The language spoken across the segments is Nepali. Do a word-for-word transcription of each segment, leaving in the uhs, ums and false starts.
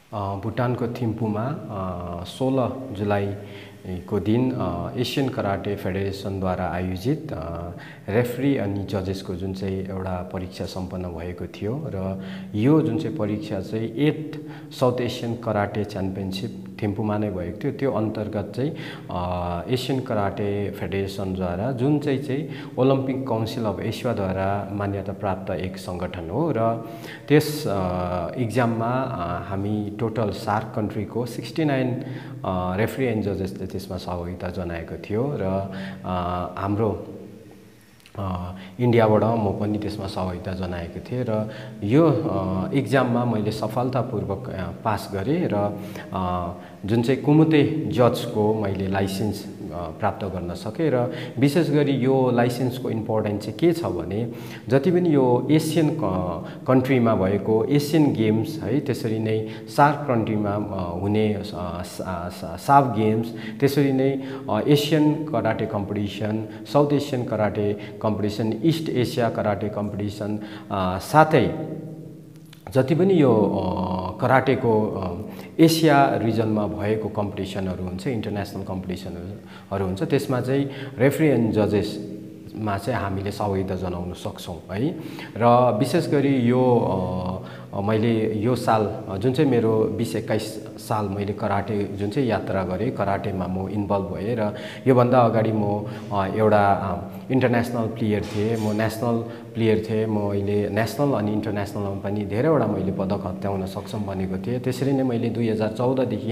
अ, भुटानको थिम्पूमा सोह्र जुलाई को दिन एसियन कराटे फेडरेसनद्वारा आयोजित रेफ्री अनि जजेसको जुन चाहिँ एउटा परीक्षा सम्पन्न भएको थियो र यो जुन चाहिँ परीक्षा चाहिँ at South Asian karate championship थिम्पूमा नै भएको थियो। त्यो अन्तर्गत चाहिँ एसियन कराटे फेडरेसनद्वारा जुन चाहिँ चाहिँ ओलम्पिक काउन्सिल अफ एसियाद्वारा मान्यता प्राप्त एक सङ्गठन हो र त्यस इक्जाममा हामी टोटल सार्क कन्ट्रीको सिक्सटी नाइन रेफ्री एन्ड जजेसले त्यसमा सहभागिता जनाएको थियो र हाम्रो इन्डियाबाट म पनि त्यसमा सहभागिता जनाएको थिएँ र यो इक्जाममा मैले सफलतापूर्वक पास गरेँ र जुन चाहिँ कुमुते जजको मैले लाइसेन्स प्राप्त गर्न सकेँ र विशेष गरी यो लाइसेन्सको इम्पोर्टेन्स चाहिँ के छ भने जति पनि यो एसियन कन्ट्रीमा भएको एसियन गेम्स है त्यसरी नै सार्क कन्ट्रीमा हुने साफ गेम्स त्यसरी नै Asian karate competition South Asian karate competition East Asia karate competition साथै जति पनि यो कराटेको एसिया रिजनमा भएको कम्पिटिसनहरू हुन्छ इन्टरनेसनल कम्पिटिसनहरू हुन्छ त्यसमा चाहिँ रेफ्री एन्ड जजेसमा चाहिँ हामीले सहभागिता जनाउन सक्छौँ है र विशेष गरी यो मैले यो साल जुन चाहिँ मेरो बीस एक्काइस साल मैले कराटे जुन चाहिँ यात्रा गरेँ कराटेमा म इन्भल्भ भएँ र योभन्दा अगाडि म एउटा इन्टरनेसनल प्लेयर थिएँ म नेसनल प्लेयर थिएँ म अहिले नेसनल अनि इन्टरनेसनलमा पनि धेरैवटा मैले पदक हत्याउन सक्षम बनेको थिएँ। त्यसरी नै मैले दुई हजार चौधदेखि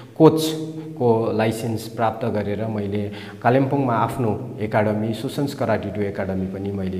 कोचको लाइसेन्स प्राप्त गरेर मैले कालिम्पोङमा आफ्नो एकाडेमी सुसन्स कराटे टु एकाडेमी पनि मैले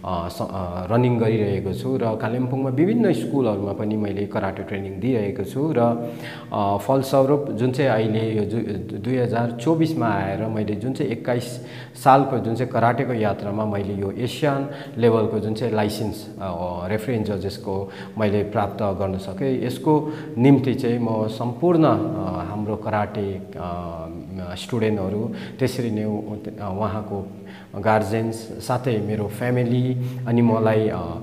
रनिङ गरिरहेको छु र कालिम्पोङमा विभिन्न स्कुलहरूमा पनि मैले कराटे ट्रेनिङ दिइरहेको छु र फलस्वरूप जुन चाहिँ अहिले यो दुई हजार चौबिसमा आएर मैले जुन चाहिँ एक्काइस सालको जुन चाहिँ कराटेको यात्रामा मैले यो एसियन लेभलको जुन चाहिँ लाइसेन्स रेफ्री एन्ड जजेसको मैले प्राप्त गर्न सकेँ। यसको निम्ति चाहिँ म सम्पूर्ण हाम्रो कराटे स्टुडेन्टहरू त्यसरी नै उहाँको गार्जेन्स साथै मेरो फ्यामिली अनि मलाई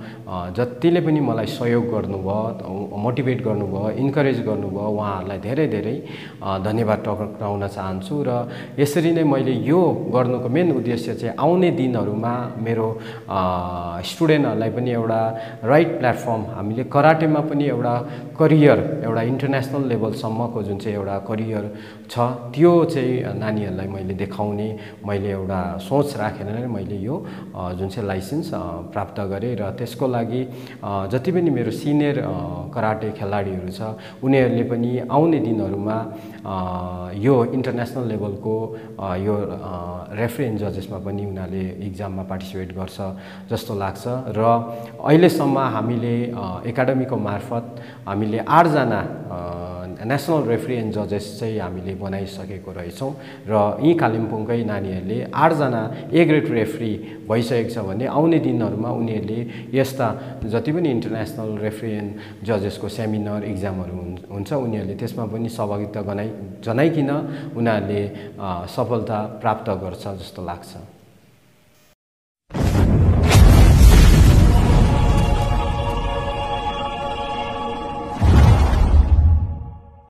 जतिले पनि मलाई सहयोग गर्नुभयो मोटिभेट गर्नुभयो इन्करेज गर्नुभयो उहाँहरूलाई धेरै धेरै धन्यवाद टक्राउन चाहन्छु र यसरी नै मैले यो गर्नुको मेन उद्देश्य चाहिँ आउने दिनहरूमा मेरो स्टुडेन्टहरूलाई पनि एउटा राइट प्लेटफर्म हामीले कराटेमा पनि एउटा करियर एउटा इन्टरनेसनल लेभलसम्मको जुन चाहिँ एउटा करियर छ त्यो चाहिँ नानीहरूलाई मैले देखाउने मैले एउटा सोच राखेर नै मैले यो जुन चाहिँ लाइसेन्स प्राप्त गरेँ र त्यसको लागि जति पनि मेरो सिनियर कराटे खेलाडीहरू छ उनीहरूले पनि आउने दिनहरूमा यो इन्टरनेसनल लेभलको यो रेफ्री एन्ड जजेसमा पनि उनीहरूले इक्जाममा पार्टिसिपेट गर्छ जस्तो लाग्छ र अहिलेसम्म हामीले एकाडेमीको मार्फत हामीले आठजना नेसनल रेफ्री एन्ड जजेस चाहिँ हामीले बनाइसकेको रहेछौँ र यी कालिम्पोङकै नानीहरूले आठजना ए ग्रेड रेफ्री भइसकेको छ भने आउने दिनहरूमा उनीहरूले यस्ता जति पनि इन्टरनेसनल रेफ्री एन्ड जजेसको सेमिनार इक्जामहरू हुन्छ उनीहरूले त्यसमा पनि सहभागिता जनाइ जनाइकन उनीहरूले सफलता प्राप्त गर्छ जस्तो लाग्छ।